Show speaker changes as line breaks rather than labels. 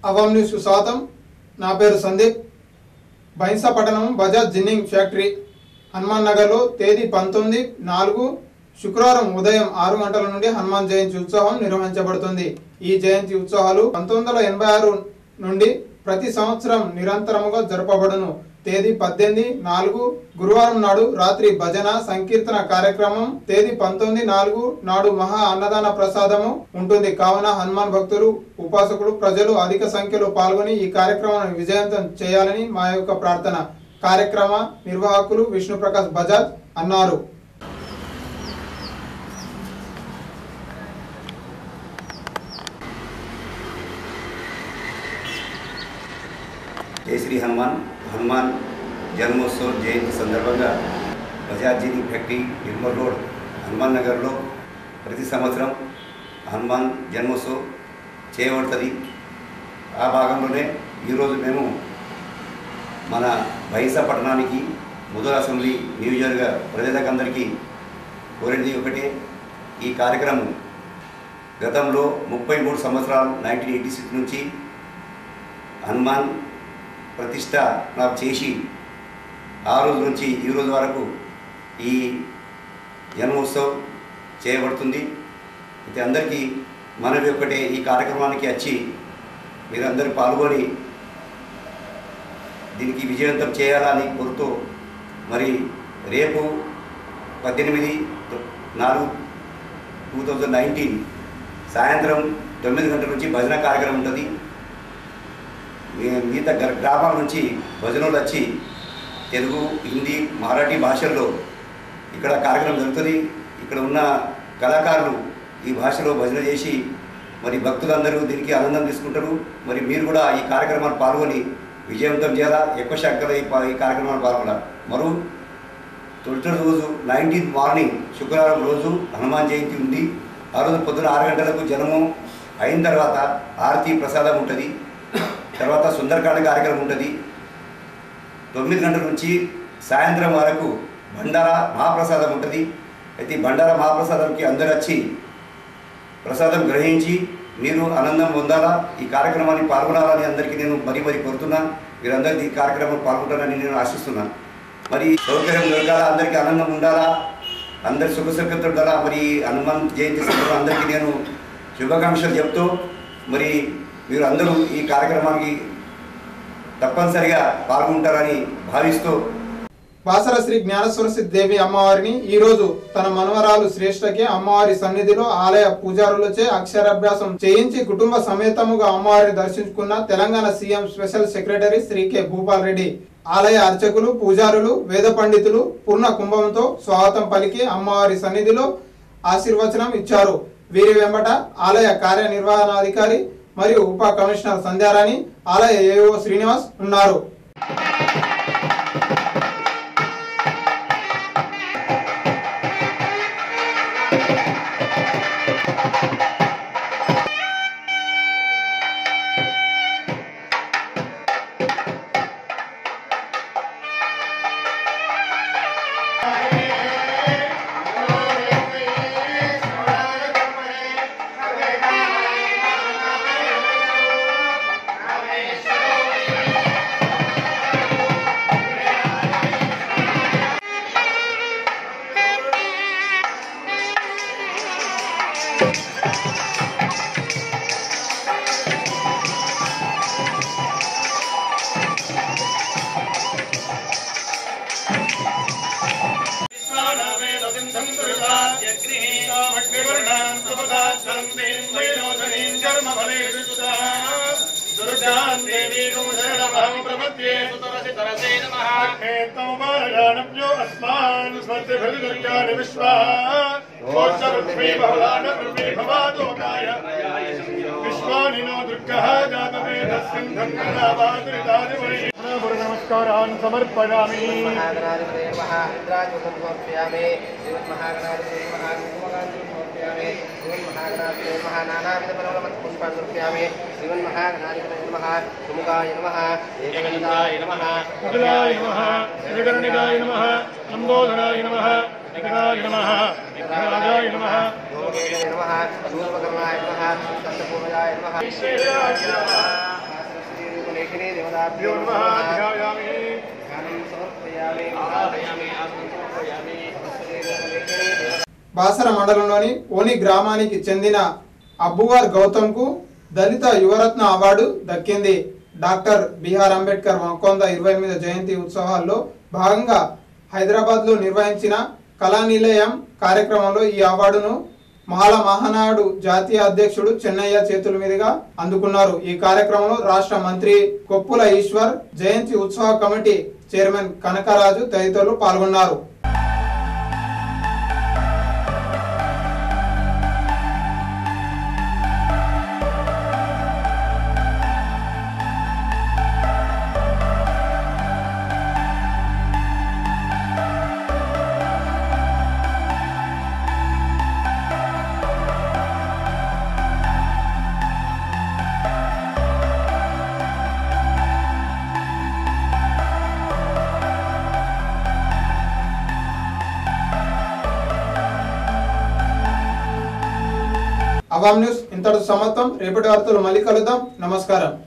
అవాం news కు స్వాగతం। నా పేరు సందీప్। బైన్సా పట్టణం బజాజ్ జిన్నింగ్ ఫ్యాక్టరీ హనుమాన్ నగర్ లో తేదీ 19/4 శుక్రవారం ఉదయం 6 గంటల నుండి హనుమాన్ జయంతి ఉత్సవం నిర్వహించబడుతుంది। ఈ జయంతి ఉత్సవాలు 1986 నుండి ప్రతి సంవత్సరం నిరంతరముగా జరపబడును। తేదీ 18/4 గురువారం నాడు రాత్రి భజన సంకీర్తన కార్యక్రమం, తేదీ 19/4 నాడు మహా అన్నదాన ప్రసాదము ఉంటుంది। కావున హనుమాన్ భక్తులు, ఉపాసకులు, ప్రజలు అధిక సంఖ్యలో పాల్గొని ఈ కార్యక్రమాన్ని విజయవంతం చేయాలని మా యొక్క ప్రార్థన। కార్యక్రమ నిర్వాహకులు విష్ణు ప్రకాష్ బజాజ్ అన్నారు।
जय श्री हनुमान जन्मोत्सव जयंती संदर्भंगा Bajaj ginning factory Nirmal road Hanuman Nagar लो प्रति संवत्सरम हनुमान जन्मोत्सव చేయబడుతుంది। ఆ భాగంలోనే ఈరోజు మేము మన బైన్సా పట్టణానికి ముదల్ అసెంబ్లీ నియోజకవర్గ ప్రజలందరికీ కోరేది ఒకటే, ఈ కార్యక్రమం గతంలో 33 సంవత్సరాలు 1986 నుంచి హనుమాన్ ప్రతిష్ట నాకు చేసి ఆ రోజు నుంచి ఈ రోజు వరకు ఈ జన్మోత్సవం చేయబడుతుంది। అయితే అందరికీ మనవి ఒకటే, ఈ కార్యక్రమానికి వచ్చి మీరందరూ పాల్గొని దీనికి విజయవంతం చేయాలని కోరుతూ, మరి రేపు 18/4/2019 సాయంత్రం 9 గంటల నుంచి భజన కార్యక్రమం ఉంటుంది। మిగతా గ్రామాల నుంచి భజనలు వచ్చి తెలుగు, హిందీ, మరాఠీ భాషల్లో ఇక్కడ కార్యక్రమం జరుగుతుంది। ఇక్కడ ఉన్న కళాకారులు ఈ భాషలో భజన చేసి మరి భక్తులందరూ దీనికి ఆనందం తీసుకుంటారు। మరి మీరు కూడా ఈ కార్యక్రమాలు పాల్గొని విజయవంతం చేయాలా, ఎక్కువ శాఖలో ఈ కార్యక్రమాలు పాల్గొనాలి। మరో తొలి రోజు 19th మార్నింగ్ శుక్రవారం రోజు హనుమాన్ జయంతి ఉంది। ఆ రోజు పొద్దున 6 గంటలకు జనము అయిన తర్వాత ఆరతి ప్రసాదం ఉంటుంది, తర్వాత సుందరకాండ కార్యక్రమం ఉంటుంది। 9 గంటల నుంచి సాయంత్రం వరకు బండారా మహాప్రసాదం ఉంటుంది। అయితే బండారా మహాప్రసాదంకి అందరూ వచ్చి ప్రసాదం గ్రహించి మీరు ఆనందం పొందాలా, ఈ కార్యక్రమాన్ని పాల్గొనాలని అందరికీ నేను మరీ కోరుతున్నాను। మీరందరికీ ఈ కార్యక్రమం పాల్గొంటారని నేను ఆశిస్తున్నాను। మరి సౌకర్యం దొరకాలా, అందరికీ ఆనందం ఉండాలా, అందరి సుఖసంకృతులు ఉండాలా। మరి హనుమాన్ జయంతి సందర్భంగా అందరికీ నేను శుభాకాంక్షలు చెప్తూ, మరి మీరు అందరూ ఈ కార్యక్రమానికి తప్పనిసరిగా పాల్గొంటారని భావిస్తూ,
బాసర శ్రీ జ్ఞానసరస్వతి దేవి అమ్మవారిని ఈ రోజు తన మనవరాలు శ్రేష్టకి అమ్మవారి సన్నిధిలో ఆలయ పూజారులచే అక్షరాభ్యాసం చేయించి కుటుంబ సమేతముగా అమ్మవారిని దర్శించుకున్న Telangana CM special secretary Shri K Bhupal Reddy, ఆలయ అర్చకులు, పూజారులు, వేద పండితులు పూర్ణ కుంభంతో స్వాగతం పలికి అమ్మవారి సన్నిధిలో ఆశీర్వచనం ఇచ్చారు। వీరి వెంబట ఆలయ కార్యనిర్వహణాధికారి మరియు ఉప కమిషనర్ సంధ్యారాణి, ఆలయ ఏఓ శ్రీనివాస్ ఉన్నారు। नमस्कारान् समर्पयामि। लंबोदराय नमः, विघ्नाय नमः, विघ्नराजाय नमः, योगेन्द्राय नमः, सूर्यभगवानाय नमः, सत्यपूर्णाय नमः।
लेखने देवताभ्यो नमः ध्यायामि गानं समर्पयामि आवाहयामि आसनं समर्पयामि
బాసర మండలంలోని ఓని గ్రామానికి చెందిన అబ్బువార్ గౌతమ్కు దళిత యువరత్న అవార్డు దక్కింది. డాక్టర్ బిఆర్ అంబేద్కర్ 128వ జయంతి ఉత్సవాల్లో భాగంగా హైదరాబాద్లో నిర్వహించిన కళానిలయం కార్యక్రమంలో ఈ అవార్డును మహాల మహానాడు జాతీయ అధ్యక్షుడు చెన్నయ్య చేతుల మీదుగా అందుకున్నారు. ఈ కార్యక్రమంలో రాష్ట్ర మంత్రి కొప్పుల ఈశ్వర్, జయంతి ఉత్సవ కమిటీ చైర్మన్ కనకరాజు తదితరులు పాల్గొన్నారు. అవామ్ న్యూస్ ఇంతటితో సమాప్తం. రేపటి వార్తలు మళ్ళీ కలుద్దాం. నమస్కారం.